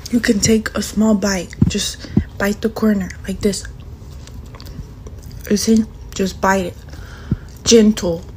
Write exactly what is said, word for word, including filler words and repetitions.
You can take a small bite. Just bite the corner like this. You see? Just bite it. Gentle.